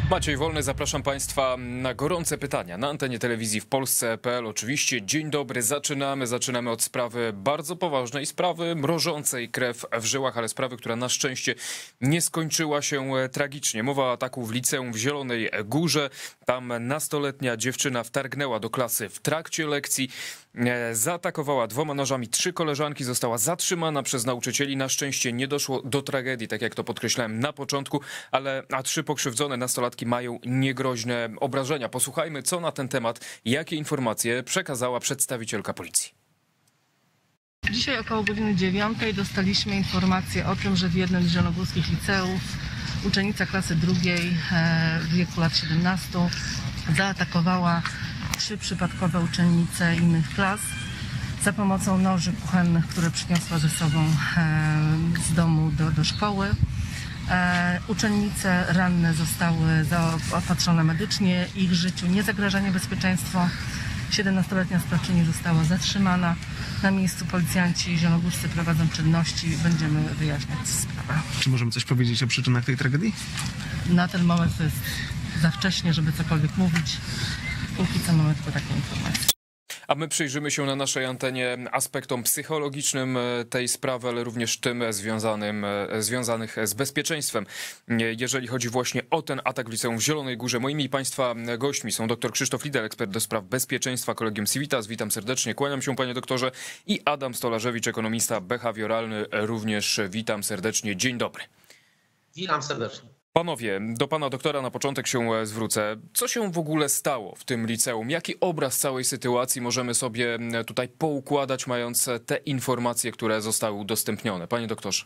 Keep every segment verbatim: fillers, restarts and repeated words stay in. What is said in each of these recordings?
Maciej Wolny, zapraszam Państwa na gorące pytania na antenie telewizji w Polsce kropka p l. Oczywiście dzień dobry, zaczynamy. Zaczynamy od sprawy bardzo poważnej, sprawy mrożącej krew w żyłach, ale sprawy, która na szczęście nie skończyła się tragicznie. Mowa o ataku w liceum w Zielonej Górze. Tam nastoletnia dziewczyna wtargnęła do klasy w trakcie lekcji, zaatakowała dwoma nożami trzy koleżanki, została zatrzymana przez nauczycieli. Na szczęście nie doszło do tragedii, tak jak to podkreślałem na początku, ale a trzy pokrzywdzone nastolatki mają niegroźne obrażenia. Posłuchajmy, co na ten temat, jakie informacje przekazała przedstawicielka policji. Dzisiaj około godziny dziewiątej dostaliśmy informację o tym, że w jednym z zielonogórskich liceów uczennica klasy drugiej w wieku lat siedemnastu zaatakowała trzy przypadkowe uczennice innych klas za pomocą noży kuchennych, które przyniosła ze sobą z domu do, do szkoły. Uczennice ranne zostały zaopatrzone medycznie, ich życiu nie zagraża niebezpieczeństwo. siedemnastoletnia sprawczyni została zatrzymana. Na miejscu policjanci zielonogórscy prowadzą czynności, będziemy wyjaśniać sprawę. Czy możemy coś powiedzieć o przyczynach tej tragedii? Na ten moment to jest za wcześnie, żeby cokolwiek mówić. Póki co mamy tylko takie informacje. A my przyjrzymy się na naszej antenie aspektom psychologicznym tej sprawy, ale również tym związanym, związanych z bezpieczeństwem. Jeżeli chodzi właśnie o ten atak w liceum w Zielonej Górze, moimi i Państwa gośćmi są dr Krzysztof Lider, ekspert do spraw bezpieczeństwa Collegium Civitas. Witam serdecznie, kłaniam się panie doktorze. I Adam Stolarzewicz, ekonomista behawioralny, również witam serdecznie. Dzień dobry. Witam serdecznie. Panowie, do pana doktora na początek się zwrócę. Co się w ogóle stało w tym liceum? Jaki obraz całej sytuacji możemy sobie tutaj poukładać, mając te informacje, które zostały udostępnione? Panie doktorze.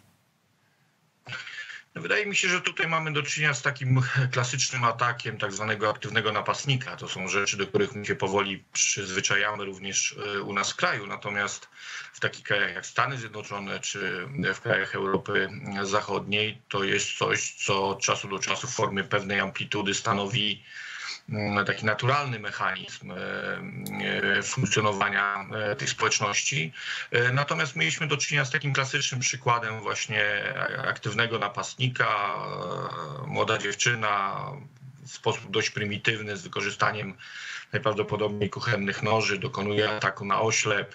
Wydaje mi się, że tutaj mamy do czynienia z takim klasycznym atakiem tak zwanego aktywnego napastnika. To są rzeczy, do których my się powoli przyzwyczajamy również u nas w kraju. Natomiast w takich krajach jak Stany Zjednoczone czy w krajach Europy Zachodniej to jest coś, co od czasu do czasu w formie pewnej amplitudy stanowi taki naturalny mechanizm funkcjonowania tych społeczności. Natomiast mieliśmy do czynienia z takim klasycznym przykładem właśnie aktywnego napastnika. Młoda dziewczyna w sposób dość prymitywny, z wykorzystaniem najprawdopodobniej kuchennych noży, dokonuje ataku na oślep.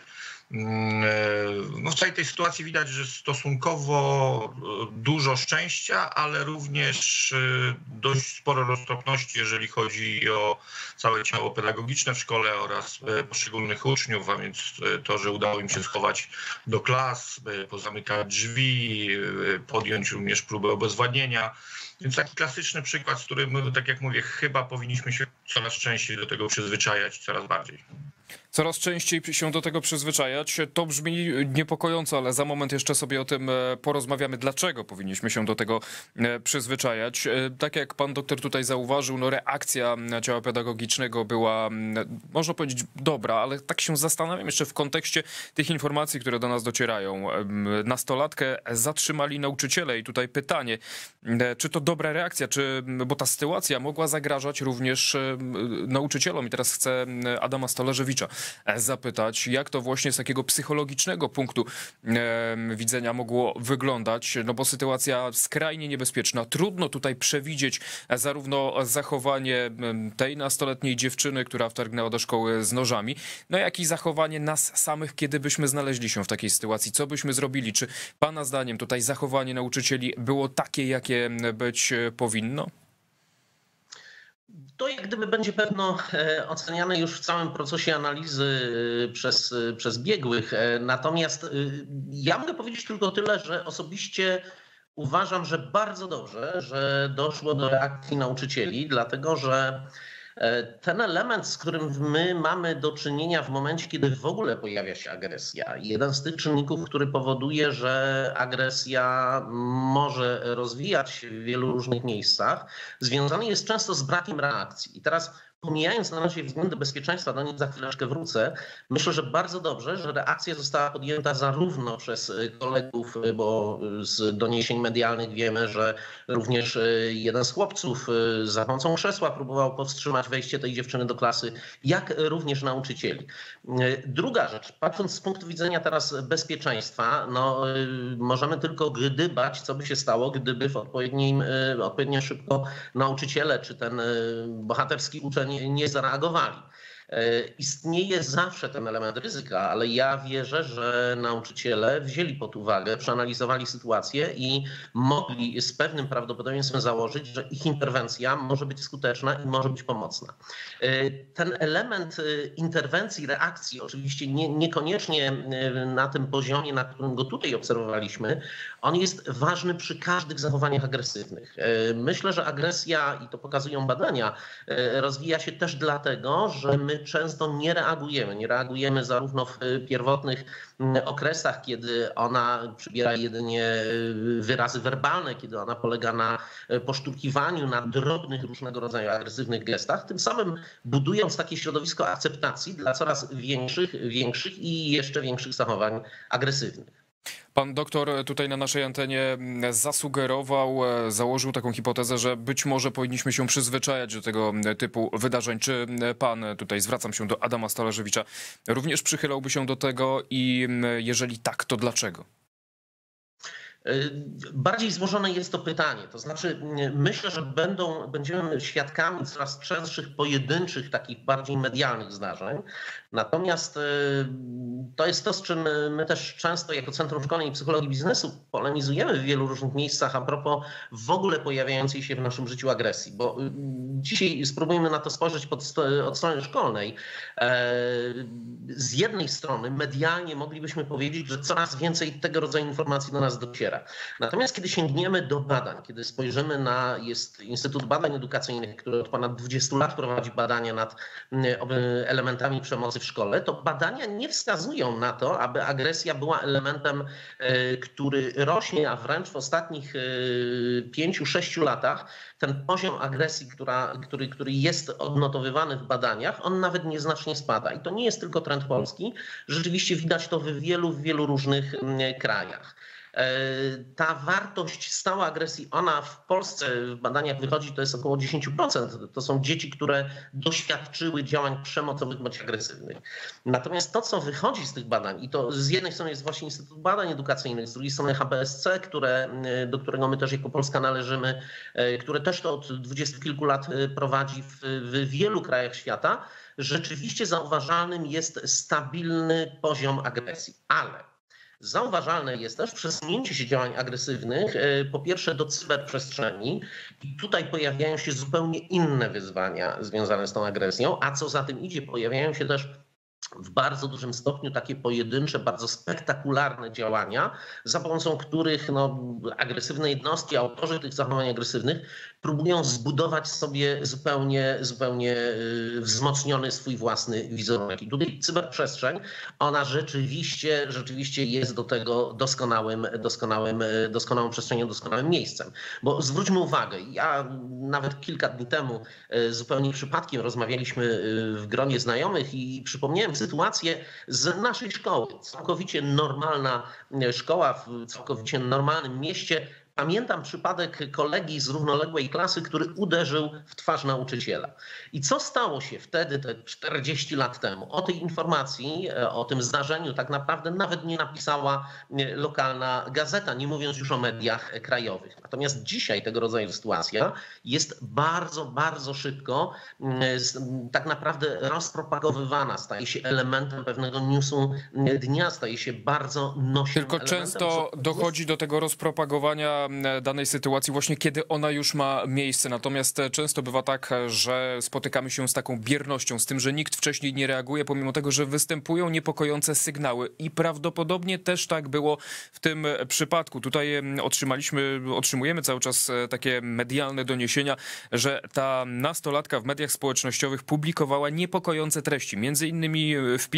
No w całej tej sytuacji widać, że stosunkowo dużo szczęścia, ale również dość sporo roztropności, jeżeli chodzi o całe ciało pedagogiczne w szkole oraz poszczególnych uczniów, a więc to, że udało im się schować do klas, pozamykać drzwi, podjąć również próbę obezwładnienia. Więc taki klasyczny przykład, z którym, tak jak mówię, chyba powinniśmy się coraz częściej do tego przyzwyczajać, coraz bardziej. Coraz częściej się do tego przyzwyczajać. To brzmi niepokojąco, ale za moment jeszcze sobie o tym porozmawiamy, dlaczego powinniśmy się do tego przyzwyczajać. Tak jak pan doktor tutaj zauważył, no reakcja ciała pedagogicznego była, można powiedzieć, dobra, ale tak się zastanawiam jeszcze w kontekście tych informacji, które do nas docierają. Nastolatkę zatrzymali nauczyciele i tutaj pytanie, czy to dobra reakcja, czy, bo ta sytuacja mogła zagrażać również nauczycielom. I teraz chcę Adama Stolarzewicza zapytać, jak to właśnie z takiego psychologicznego punktu widzenia mogło wyglądać, no bo sytuacja skrajnie niebezpieczna. Trudno tutaj przewidzieć zarówno zachowanie tej nastoletniej dziewczyny, która wtargnęła do szkoły z nożami, no jak i zachowanie nas samych, kiedy byśmy znaleźli się w takiej sytuacji. Co byśmy zrobili? Czy pana zdaniem tutaj zachowanie nauczycieli było takie, jakie być powinno? To jak gdyby będzie pewno oceniane już w całym procesie analizy przez, przez biegłych. Natomiast ja mogę powiedzieć tylko tyle, że osobiście uważam, że bardzo dobrze, że doszło do reakcji nauczycieli, dlatego że ten element, z którym my mamy do czynienia w momencie, kiedy w ogóle pojawia się agresja, jeden z tych czynników, który powoduje, że agresja może rozwijać się w wielu różnych miejscach, związany jest często z brakiem reakcji. I teraz pomijając na razie względy bezpieczeństwa, do nich za chwileczkę wrócę, myślę, że bardzo dobrze, że reakcja została podjęta zarówno przez kolegów, bo z doniesień medialnych wiemy, że również jeden z chłopców za pomocą krzesła próbował powstrzymać wejście tej dziewczyny do klasy, jak również nauczycieli. Druga rzecz, patrząc z punktu widzenia teraz bezpieczeństwa, no możemy tylko gdybać, co by się stało, gdyby w odpowiednim, odpowiednio szybko nauczyciele czy ten bohaterski uczeń nie zareagowali. Istnieje zawsze ten element ryzyka, ale ja wierzę, że nauczyciele wzięli pod uwagę, przeanalizowali sytuację i mogli z pewnym prawdopodobieństwem założyć, że ich interwencja może być skuteczna i może być pomocna. Ten element interwencji, reakcji, oczywiście nie, niekoniecznie na tym poziomie, na którym go tutaj obserwowaliśmy, on jest ważny przy każdych zachowaniach agresywnych. Myślę, że agresja, i to pokazują badania, rozwija się też dlatego, że my często nie reagujemy. Nie reagujemy zarówno w pierwotnych okresach, kiedy ona przybiera jedynie wyrazy werbalne, kiedy ona polega na poszturkiwaniu, na drobnych różnego rodzaju agresywnych gestach, tym samym budując takie środowisko akceptacji dla coraz większych, większych i jeszcze większych zachowań agresywnych. Pan doktor tutaj na naszej antenie zasugerował, założył taką hipotezę, że być może powinniśmy się przyzwyczajać do tego typu wydarzeń. Czy pan, tutaj zwracam się do Adama Stalarzewicza, również przychylałby się do tego i jeżeli tak, to dlaczego? Bardziej złożone jest to pytanie. To znaczy myślę, że będą, będziemy świadkami coraz częstszych pojedynczych, takich bardziej medialnych zdarzeń. Natomiast to jest to, z czym my też często jako Centrum Szkolnej i Psychologii Biznesu polemizujemy w wielu różnych miejscach a propos w ogóle pojawiającej się w naszym życiu agresji. Bo dzisiaj spróbujmy na to spojrzeć pod, od strony szkolnej. Z jednej strony medialnie moglibyśmy powiedzieć, że coraz więcej tego rodzaju informacji do nas dociera. Natomiast kiedy sięgniemy do badań, kiedy spojrzymy na, jest Instytut Badań Edukacyjnych, który od ponad dwudziestu lat prowadzi badania nad elementami przemocy w szkole, to badania nie wskazują na to, aby agresja była elementem, który rośnie, a wręcz w ostatnich pięciu, sześciu latach ten poziom agresji, która, który, który jest odnotowywany w badaniach, on nawet nieznacznie spada. I to nie jest tylko trend polski. Rzeczywiście widać to w wielu, w wielu różnych krajach. Ta wartość stałej agresji, ona w Polsce w badaniach wychodzi, to jest około dziesięć procent. To są dzieci, które doświadczyły działań przemocowych bądź agresywnych. Natomiast to, co wychodzi z tych badań, i to z jednej strony jest właśnie Instytut Badań Edukacyjnych, z drugiej strony H B S C, które, do którego my też jako Polska należymy, które też to od dwudziestu kilku lat prowadzi w, w wielu krajach świata, rzeczywiście zauważalnym jest stabilny poziom agresji. Ale zauważalne jest też przesunięcie się działań agresywnych, po pierwsze do cyberprzestrzeni i tutaj pojawiają się zupełnie inne wyzwania związane z tą agresją, a co za tym idzie, pojawiają się też w bardzo dużym stopniu takie pojedyncze, bardzo spektakularne działania, za pomocą których no, agresywne jednostki, autorzy tych zachowań agresywnych próbują zbudować sobie zupełnie, zupełnie wzmocniony swój własny wizerunek. I tutaj cyberprzestrzeń, ona rzeczywiście, rzeczywiście jest do tego doskonałym, doskonałym, doskonałą przestrzenią, doskonałym miejscem. Bo zwróćmy uwagę, ja nawet kilka dni temu zupełnie przypadkiem rozmawialiśmy w gronie znajomych i przypomniałem sytuację z naszej szkoły. Całkowicie normalna szkoła w całkowicie normalnym mieście. Pamiętam przypadek kolegi z równoległej klasy, który uderzył w twarz nauczyciela. I co stało się wtedy, te czterdzieści lat temu? O tej informacji, o tym zdarzeniu tak naprawdę nawet nie napisała lokalna gazeta, nie mówiąc już o mediach krajowych. Natomiast dzisiaj tego rodzaju sytuacja jest bardzo, bardzo szybko tak naprawdę rozpropagowywana. Staje się elementem pewnego newsu dnia, staje się bardzo nośnym Tylko elementem. często dochodzi do tego rozpropagowania danej sytuacji właśnie kiedy ona już ma miejsce. Natomiast często bywa tak, że spotykamy się z taką biernością, z tym, że nikt wcześniej nie reaguje, pomimo tego, że występują niepokojące sygnały. I prawdopodobnie też tak było w tym przypadku. Tutaj otrzymaliśmy, otrzymujemy cały czas takie medialne doniesienia, że ta nastolatka w mediach społecznościowych publikowała niepokojące treści. Między innymi wpis: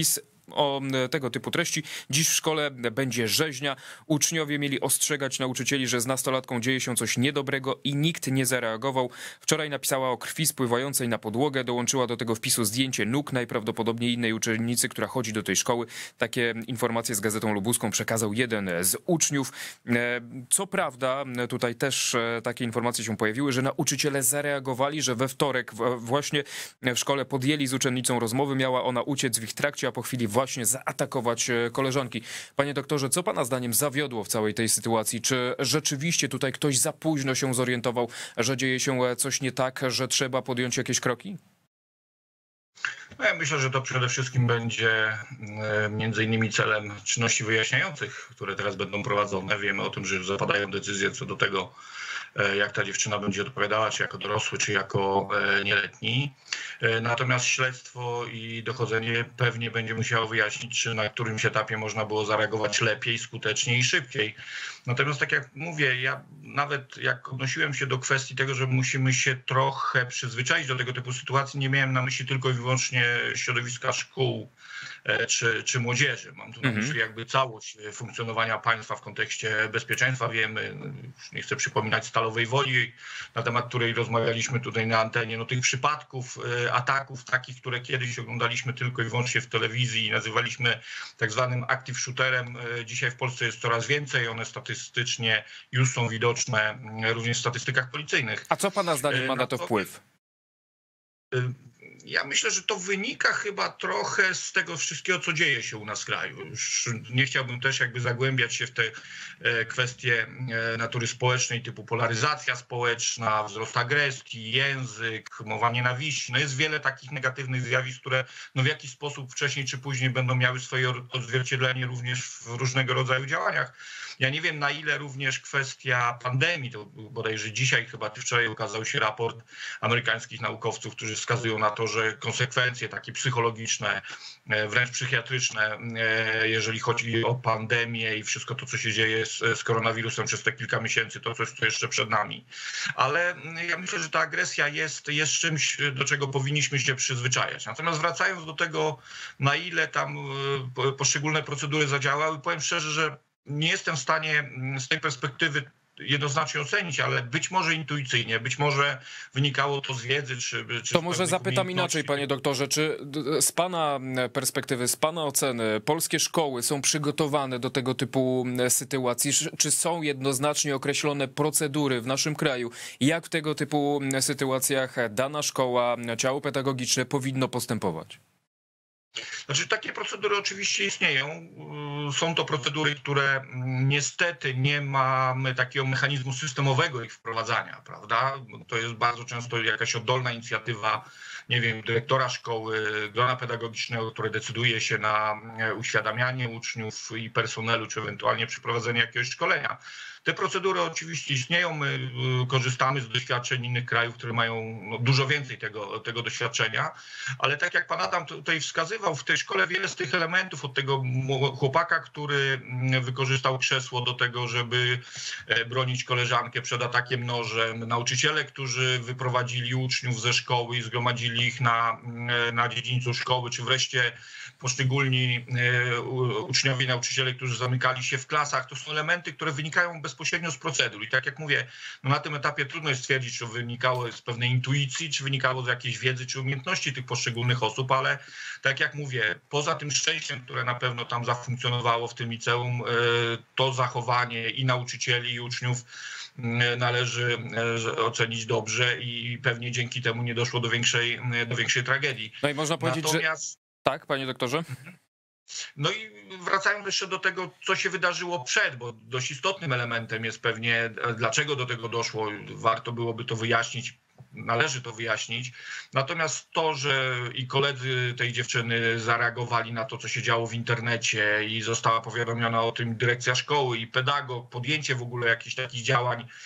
o tego typu treści. Dziś w szkole będzie rzeźnia. Uczniowie mieli ostrzegać nauczycieli, że z nastolatką dzieje się coś niedobrego i nikt nie zareagował. Wczoraj napisała o krwi spływającej na podłogę. Dołączyła do tego wpisu zdjęcie nóg najprawdopodobniej innej uczennicy, która chodzi do tej szkoły. Takie informacje z Gazetą Lubuską przekazał jeden z uczniów. Co prawda, tutaj też takie informacje się pojawiły, że nauczyciele zareagowali, że we wtorek właśnie w szkole podjęli z uczennicą rozmowy. Miała ona uciec w ich trakcie, a po chwili właśnie zaatakować koleżanki. Panie doktorze, co pana zdaniem zawiodło w całej tej sytuacji? Czy rzeczywiście tutaj ktoś za późno się zorientował, że dzieje się coś nie tak, że trzeba podjąć jakieś kroki? No ja myślę, że to przede wszystkim będzie między innymi celem czynności wyjaśniających, które teraz będą prowadzone. Wiemy o tym, że już zapadają decyzje co do tego, jak ta dziewczyna będzie odpowiadała, czy jako dorosły, czy jako nieletni. Natomiast śledztwo i dochodzenie pewnie będzie musiało wyjaśnić, czy na którymś etapie można było zareagować lepiej, skuteczniej i szybciej. Natomiast tak jak mówię, ja nawet jak odnosiłem się do kwestii tego, że musimy się trochę przyzwyczaić do tego typu sytuacji, nie miałem na myśli tylko i wyłącznie środowiska szkół czy, czy młodzieży. Mam tu na Mhm. myśli jakby całość funkcjonowania państwa w kontekście bezpieczeństwa. Wiemy, nie chcę przypominać Stalowej Woli, na temat której rozmawialiśmy tutaj na antenie, no tych przypadków ataków takich, które kiedyś oglądaliśmy tylko i wyłącznie w telewizji i nazywaliśmy tak zwanym active shooterem. Dzisiaj w Polsce jest coraz więcej, one statystycznie już są widoczne również w statystykach policyjnych. A co pana zdaniem ma na to wpływ? Ja myślę, że to wynika chyba trochę z tego wszystkiego, co dzieje się u nas w kraju. Już nie chciałbym też jakby zagłębiać się w te kwestie natury społecznej, typu polaryzacja społeczna, wzrost agresji, język, mowa nienawiści. No jest wiele takich negatywnych zjawisk, które no w jakiś sposób wcześniej czy później będą miały swoje odzwierciedlenie również w różnego rodzaju działaniach. Ja nie wiem, na ile również kwestia pandemii, to bodajże dzisiaj chyba czy wczoraj ukazał się raport amerykańskich naukowców, którzy wskazują na to, że konsekwencje takie psychologiczne, wręcz psychiatryczne, jeżeli chodzi o pandemię i wszystko to, co się dzieje z, z koronawirusem przez te kilka miesięcy, to coś, co jeszcze przed nami. Ale ja myślę, że ta agresja jest, jest czymś, do czego powinniśmy się przyzwyczajać. Natomiast wracając do tego, na ile tam poszczególne procedury zadziałały, powiem szczerze, że nie jestem w stanie z tej perspektywy jednoznacznie ocenić, ale być może intuicyjnie, być może wynikało to z wiedzy, czy... czy to może zapytam inaczej, panie doktorze, czy z pana perspektywy, z pana oceny polskie szkoły są przygotowane do tego typu sytuacji? Czy są jednoznacznie określone procedury w naszym kraju? Jak w tego typu sytuacjach dana szkoła, ciało pedagogiczne powinno postępować? Znaczy, takie procedury oczywiście istnieją. Są to procedury, które niestety nie mamy takiego mechanizmu systemowego ich wprowadzania, prawda? To jest bardzo często jakaś oddolna inicjatywa, nie wiem, dyrektora szkoły, grona pedagogicznego, które decyduje się na uświadamianie uczniów i personelu, czy ewentualnie przeprowadzenie jakiegoś szkolenia. Te procedury oczywiście istnieją, my korzystamy z doświadczeń innych krajów, które mają no, dużo więcej tego, tego doświadczenia, ale tak jak pan Adam tutaj wskazywał, w tej szkole wiele z tych elementów, od tego chłopaka, który wykorzystał krzesło do tego, żeby bronić koleżankę przed atakiem nożem, nauczyciele, którzy wyprowadzili uczniów ze szkoły i zgromadzili ich na, na dziedzińcu szkoły, czy wreszcie poszczególni uczniowie i nauczyciele, którzy zamykali się w klasach, to są elementy, które wynikają bezpośrednio z procedur. I tak jak mówię, no na tym etapie trudno jest stwierdzić, czy wynikało z pewnej intuicji, czy wynikało z jakiejś wiedzy, czy umiejętności tych poszczególnych osób, ale tak jak mówię, poza tym szczęściem, które na pewno tam zafunkcjonowało w tym liceum, to zachowanie i nauczycieli, i uczniów należy ocenić dobrze i pewnie dzięki temu nie doszło do większej, do większej tragedii. No i można powiedzieć, Natomiast... że... Tak, panie doktorze? No i wracając jeszcze do tego, co się wydarzyło przed, bo dość istotnym elementem jest pewnie, dlaczego do tego doszło. Warto byłoby to wyjaśnić, należy to wyjaśnić. Natomiast to, że i koledzy tej dziewczyny zareagowali na to, co się działo w internecie i została powiadomiona o tym dyrekcja szkoły i pedagog, podjęcie w ogóle jakichś takich działań,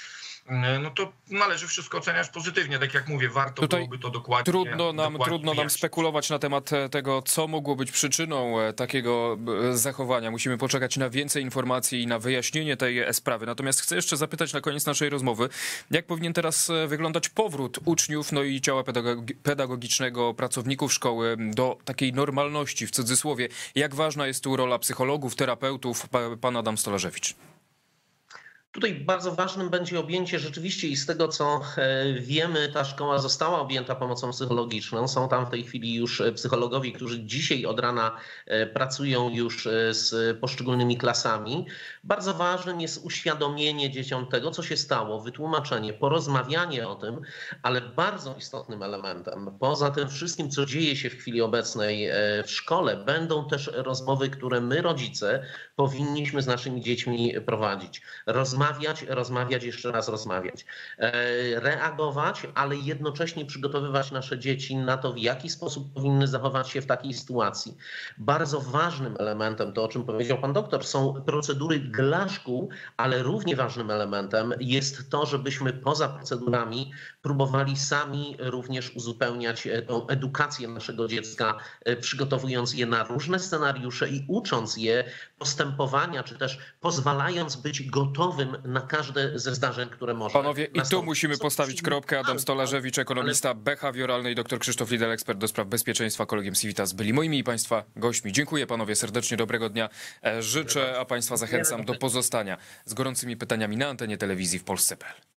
no to należy wszystko oceniać pozytywnie. Tak jak mówię, warto Tutaj byłoby to dokładnie... Trudno nam, dokładnie trudno nam wyjaśnić. spekulować na temat tego, co mogło być przyczyną takiego zachowania. Musimy poczekać na więcej informacji i na wyjaśnienie tej sprawy. Natomiast chcę jeszcze zapytać na koniec naszej rozmowy, jak powinien teraz wyglądać powrót uczniów, no i ciała pedagogi- pedagogicznego, pracowników szkoły do takiej normalności, w cudzysłowie. Jak ważna jest tu rola psychologów, terapeutów? Pan Adam Stolarzewicz. Tutaj bardzo ważnym będzie objęcie rzeczywiście i z tego, co wiemy, ta szkoła została objęta pomocą psychologiczną. Są tam w tej chwili już psychologowie, którzy dzisiaj od rana pracują już z poszczególnymi klasami. Bardzo ważnym jest uświadomienie dzieciom tego, co się stało, wytłumaczenie, porozmawianie o tym, ale bardzo istotnym elementem, poza tym wszystkim, co dzieje się w chwili obecnej w szkole, będą też rozmowy, które my, rodzice, powinniśmy z naszymi dziećmi prowadzić. Rozmawiać, rozmawiać, jeszcze raz rozmawiać. Reagować, ale jednocześnie przygotowywać nasze dzieci na to, w jaki sposób powinny zachować się w takiej sytuacji. Bardzo ważnym elementem, to o czym powiedział pan doktor, są procedury dla szkół, ale równie ważnym elementem jest to, żebyśmy poza procedurami próbowali sami również uzupełniać tą edukację naszego dziecka, przygotowując je na różne scenariusze i ucząc je postępowania, czy też pozwalając być gotowym na każde ze zdarzeń, które może Panowie, i tu nastąpić. musimy postawić kropkę. Adam Stolarzewicz, ekonomista behawioralny, i dr Krzysztof Lidel, ekspert do spraw bezpieczeństwa, Collegium Civitas, byli moimi i państwa gośćmi. Dziękuję panowie serdecznie, dobrego dnia życzę, a państwa zachęcam do pozostania z gorącymi pytaniami na antenie telewizji w Polsce kropka pe el.